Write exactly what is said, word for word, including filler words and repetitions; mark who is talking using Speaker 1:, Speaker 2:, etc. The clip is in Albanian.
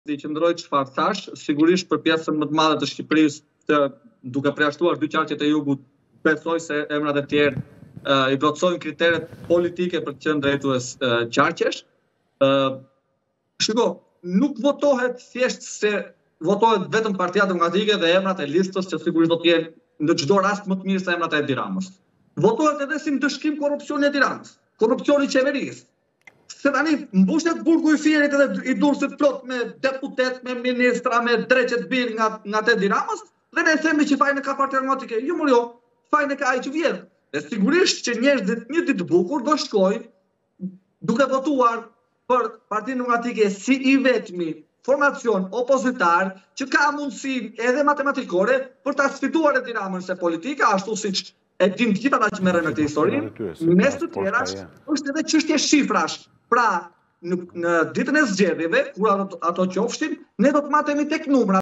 Speaker 1: i qëndroj çfarë thash, sigurisht për pjesën më të madhe të Shqipërisë, të, duke përjashtuar dy qarqet e jugut, besoj se emrat e tjerë uh, i plotësojnë kriteret politike për të qenë drejtues uh, qarqesh. Uh, shiko, nuk votohet thjesht se votohet vetëm Partia Demokratike dhe emrat e listës që sigurisht do të jenë në çdo rast më të mirë se emrat e Edi Ramës. Votohet edhe si ndëshkim korrupsioni i Edi Ramës, korrupsioni i qeverisë. Se tani mbushet burgu i Fierit edhe i Durrësit plot me deputet, me ministra, me dreqet bir nga nga Edi Ramës, dhe ne themi që fajin e ka Partia Demokratike. Jo, më jo, fajin e ka ai që vjen. Dhe sigurisht që njerëzit një ditë bukur do shkojnë duke votuar për Partinë Demokratike si i vetmi formacion opozitar që ka mundësi edhe matematikore për ta sfiduar Edi Ramën se politika, ashtu siç e dim gjithë ata që merren në këtë histori, mes të tjerash është edhe çështje shifrash. Pra, në, në ditën e zgjedhjeve, kur ato, ato qofshin, ne do të matemi tek numra.